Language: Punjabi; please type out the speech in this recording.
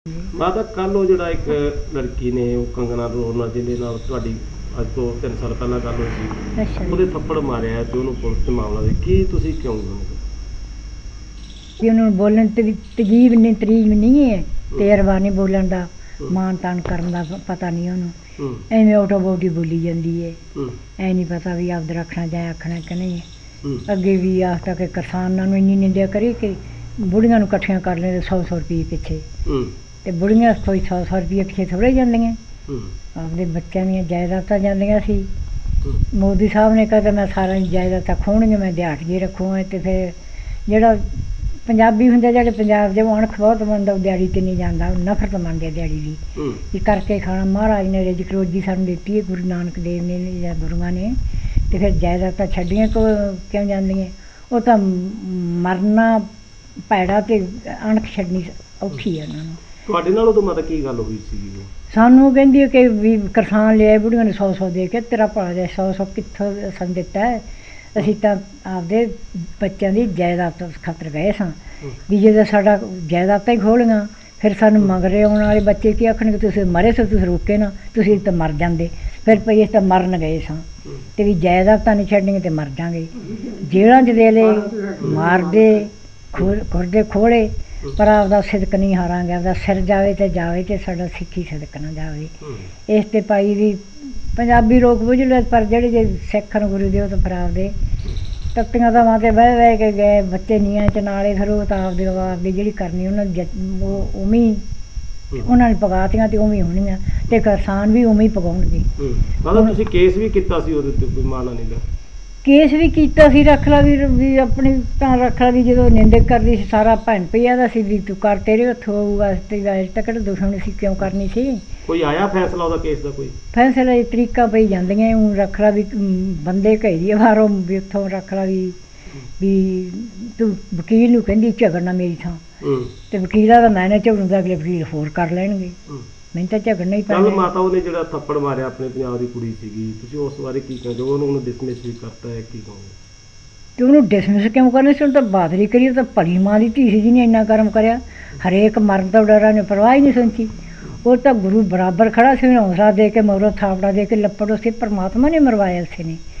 ਮਾਤਾ ਕੱਲ ਉਹ ਜਿਹੜਾ ਇੱਕ ਲੜਕੀ ਨੇ ਉਹ ਕੰਗਨਾ ਰੋਹਤਕ ਜਿਹਦੇ ਨਾਲ ਤੁਹਾਡੀ ਅੱਜ ਤੋਂ 3 ਸਾਲ ਪਹਿਲਾਂ ਗੱਲ ਹੋਈ ਸੀ, ਅੱਛਾ ਉਹਦੇ ਥੱਪੜ ਮਾਰਿਆ ਤੇ ਉਹਨੂੰ ਪੁਲਿਸ ਤੇ ਮਾਮਲਾ ਦੇ ਕੀ ਤੁਸੀਂ ਕਿਉਂ ਜੀ ਉਹਨੂੰ ਬੋਲਣ ਤੇ ਵੀ ਤਜੀਬ ਨਹੀਂ ਤਰੀਬ ਨਹੀਂ ਹੈ, ਤੇਰਵਾ ਨਹੀਂ ਬੋਲਣ ਦਾ, ਮਾਨ ਤਾਨ ਕਰਨ ਦਾ ਪਤਾ ਨਹੀਂ ਉਹਨੂੰ, ਐਵੇਂ ਆਟੋ ਬੋਟੀ ਬੋਲੀ ਜਾਂਦੀ ਹੈ, ਐ ਨਹੀਂ ਪਤਾ ਵੀ ਆਪਦਾ ਰੱਖਣਾ ਜਾਂ ਆਖਣਾ ਕਿ ਨਹੀਂ। ਅੱਗੇ ਵੀ ਆਖ ਤੱਕ ਕਿਸਾਨਾਂ ਨੂੰ ਇੰਨੀ ਨਿੰਦਿਆ ਕਰੀ ਕਿ ਬੁੜੀਆਂ ਨੂੰ ਇਕੱਠੀਆਂ ਕਰ ਲੈਂਦੇ 100 ਰੁਪਏ ਪਿੱਛੇ, ਤੇ ਬੁੜੀਆਂ ਕੋਈ 100 ਰੁਪਏ ਪਿੱਛੇ ਥੋੜ੍ਹੇ ਜਾਂਦੀਆਂ, ਆਪਦੇ ਬੱਚਿਆਂ ਦੀਆਂ ਜਾਇਦਾਦਾਂ ਜਾਂਦੀਆਂ ਸੀ। ਮੋਦੀ ਸਾਹਿਬ ਨੇ ਕਹਿੰਦਾ ਮੈਂ ਸਾਰਿਆਂ ਦੀ ਜਾਇਦਾਦਾਂ ਖੋਹਣੀਆਂ, ਮੈਂ ਦਿਹਾੜੀਏ ਰੱਖੂਗਾ, ਅਤੇ ਫਿਰ ਜਿਹੜਾ ਪੰਜਾਬੀ ਹੁੰਦੇ ਜਿਹੜੇ ਪੰਜਾਬ ਦੇ ਉਹ ਅਣਖ ਬਹੁਤ ਮੰਨਦਾ, ਉਹ ਦਿਹਾੜੀ 'ਤੇ ਨਹੀਂ ਜਾਂਦਾ, ਉਹ ਨਫ਼ਰਤ ਮੰਨਦੇ ਦਿਹਾੜੀ ਦੀ, ਵੀ ਕਰਕੇ ਖਾਣਾ। ਮਹਾਰਾਜ ਨੇ ਰਿਜ਼ਕ ਰੋਜੀ ਸਾਨੂੰ ਦਿੱਤੀ ਹੈ, ਗੁਰੂ ਨਾਨਕ ਦੇਵ ਨੇ ਜਾਂ ਗੁਰੂਆਂ ਨੇ, ਅਤੇ ਫਿਰ ਜਾਇਦਾਦਾਂ ਛੱਡੀਆਂ ਕਿਉਂ ਜਾਂਦੀਆਂ? ਉਹ ਤਾਂ ਮਰਨਾ ਭੈੜਾ ਅਤੇ ਅਣਖ ਛੱਡਣੀ ਔਖੀ ਹੈ ਉਹਨਾਂ ਨੂੰ। ਤੁਹਾਡੇ ਨਾਲ ਉਦੋਂ ਮਤਲਬ ਕੀ ਗੱਲ ਹੋਈ ਸੀ? ਸਾਨੂੰ ਕਹਿੰਦੀ ਹੈ ਕਿ ਵੀ ਕਿਸਾਨ ਲਿਆਏ ਬੁੜੀਆਂ ਨੂੰ 100 ਦੇ ਕੇ, ਤੇਰਾ ਭਲਾ ਦੇ 100 ਕਿੱਥੋਂ ਸਾਨੂੰ ਦਿੱਤਾ ਹੈ? ਅਸੀਂ ਤਾਂ ਆਪਦੇ ਬੱਚਿਆਂ ਦੀ ਜਾਇਦਾਦ ਖਾਤਰ ਗਏ ਸਾਂ, ਵੀ ਜਦੋਂ ਸਾਡਾ ਜਾਇਦਾਦਾਂ ਹੀ ਖੋਲ੍ਹੀਆਂ ਫਿਰ ਸਾਨੂੰ ਮਗਰੇ ਆਉਣ ਵਾਲੇ ਬੱਚੇ ਕੀ ਆਖਣਗੇ, ਤੁਸੀਂ ਮਰੇ ਸੋ, ਤੁਸੀਂ ਰੋਕੇ ਨਾ, ਤੁਸੀਂ ਤਾਂ ਮਰ ਜਾਂਦੇ। ਫਿਰ ਪਈ ਅਸੀਂ ਤਾਂ ਮਰਨ ਗਏ ਸਾਂ, ਅਤੇ ਵੀ ਜਾਇਦਾਦਾਂ ਨਹੀਂ ਛੱਡਣੀਆਂ ਅਤੇ ਮਰ ਜਾਵਾਂਗੇ। ਜੇਲ੍ਹਾਂ 'ਚ ਦੇ ਲਏ, ਮਾਰਦੇ, ਖੁਰਦੇ ਖੋਲ੍ਹੇ, ਪਰ ਆਪਦਾ ਸਿਦਕ ਨਹੀਂ ਹਾਰਾਂਗੇ, ਆਪਦਾ ਸਿਰ ਜਾਵੇ ਅਤੇ ਸਾਡਾ ਸਿੱਖੀ ਸਿਦਕ ਨਾ ਜਾਵੇ। ਇਸ 'ਤੇ ਪਾਈ ਵੀ ਪੰਜਾਬੀ ਲੋਕ ਬੁੱਝ ਲਏ, ਪਰ ਜਿਹੜੇ ਜੇ ਸਿੱਖ ਨੂੰ ਗੁਰੂ ਦੇ ਉਹ ਤਾਂ ਫਿਰ ਆਪਦੇ ਤੱਤੀਆਂ ਥਾਵਾਂ 'ਤੇ ਬਹਿ ਕੇ ਗਏ, ਬੱਚੇ ਨੀਆਂ 'ਚ ਨਾਲੇ, ਫਿਰ ਉਹ ਤਾਂ ਆਪਦੀ ਜਿਹੜੀ ਕਰਨੀ ਉਹਨਾਂ ਦੀ ਉਹ ਉਵੇਂ ਹੀ ਉਹਨਾਂ ਨੇ ਪਕਾਤੀਆਂ ਅਤੇ ਉਵੇਂ ਹੋਣੀਆਂ, ਅਤੇ ਕਿਸਾਨ ਵੀ ਉਵੇਂ ਹੀ ਪਕਾਉਣਗੇ। ਮਤਲਬ ਤੁਸੀਂ ਕੇਸ ਵੀ ਕੀਤਾ ਸੀ ਉਹਦੇ 'ਤੇ? ਕੋਈ ਮਾਨਾ ਨਹੀਂ ਦਾ ਕੇਸ ਵੀ ਕੀਤਾ ਸੀ, ਰੱਖ ਲਾ ਵੀ ਆਪਣੀ ਤਾਂ ਰੱਖ ਲਾ ਵੀ ਜਦੋਂ ਨਿੰਦਕ ਕਰਦੀ ਸੀ ਸਾਰਾ ਭੈਣ ਭਈਆ ਦਾ ਸੀ, ਵੀ ਤੂੰ ਕਰ, ਤੇਰੇ ਹੱਥੋਂ ਆਊਗਾ, ਤੇ ਅਜੇ ਤੱਕ ਦੁਸ਼ਮਣ ਸੀ, ਕਿਉਂ ਕਰਨੀ ਸੀ? ਕੋਈ ਆਇਆ ਫੈਸਲਾ ਉਹਦਾ ਕੇਸ ਦਾ? ਕੋਈ ਫੈਸਲਾ ਇਹ ਤਰੀਕਾ ਪਈ ਜਾਂਦੀਆਂ, ਊਂ ਰੱਖ ਲਾ ਵੀ ਬੰਦੇ ਘੇਰੀਏ ਬਾਹਰੋਂ, ਵੀ ਉੱਥੋਂ ਰੱਖ ਲਾ ਵੀ ਤੂੰ ਵਕੀਲ ਨੂੰ ਕਹਿੰਦੀ ਝਗੜਨਾ ਮੇਰੀ ਥਾਂ, ਅਤੇ ਵਕੀਲਾਂ ਦਾ ਮੈਂ ਨਾ ਝਗੜੂੰਦਾ, ਅਗਲੇ ਵਕੀਲ ਹੋਰ ਕਰ ਲੈਣਗੇ, ਮੈਨੂੰ ਤਾਂ ਝਗੜਨਾ ਹੀ ਪੈਣਾ। ਮਾਤਾ ਉਹਨੇ ਜਿਹੜਾ ਥੱਪੜ ਮਾਰਿਆ ਆਪਣੇ ਪੰਜਾਬ ਦੀ ਕੁੜੀ ਸੀਗੀ, ਤੁਸੀਂ ਉਸ ਬਾਰੇ ਕੀ ਕਹਿੰਦੇ ਹੋ? ਉਹਨੂੰ ਡਿਸਮਿਸ ਵੀ ਕਰਤਾ ਹੈ, ਕੀ ਕਹੋਗੇ? ਅਤੇ ਉਹਨੂੰ ਡਿਸਮਿਸ ਕਿਉਂ ਕਰਨਾ ਸੀ? ਉਹਨੂੰ ਤਾਂ ਬਹਾਦਰੀ ਕਰੀ, ਉਹ ਤਾਂ ਭਲੀ ਮਾਂ ਦੀ ਧੀ ਸੀ ਜਿਹਨੇ ਇੰਨਾ ਕਰਮ ਕਰਿਆ, ਹਰੇਕ ਮਰਨ ਤੋਂ ਡਰਾਂ ਨੇ ਪਰਵਾਹ ਹੀ ਨਹੀਂ ਸੋਚੀ। ਉਹ ਤਾਂ ਗੁਰੂ ਬਰਾਬਰ ਖੜਾ ਸੀ, ਹੌਸਲਾ ਦੇ ਕੇ ਮਗਰੋਂ ਥਾਪੜਾ ਦੇ ਕੇ ਲੱਪੜ, ਉਸੇ ਪਰਮਾਤਮਾ ਨੇ ਮਰਵਾਇਆ ਉਸੇ ਨੇ।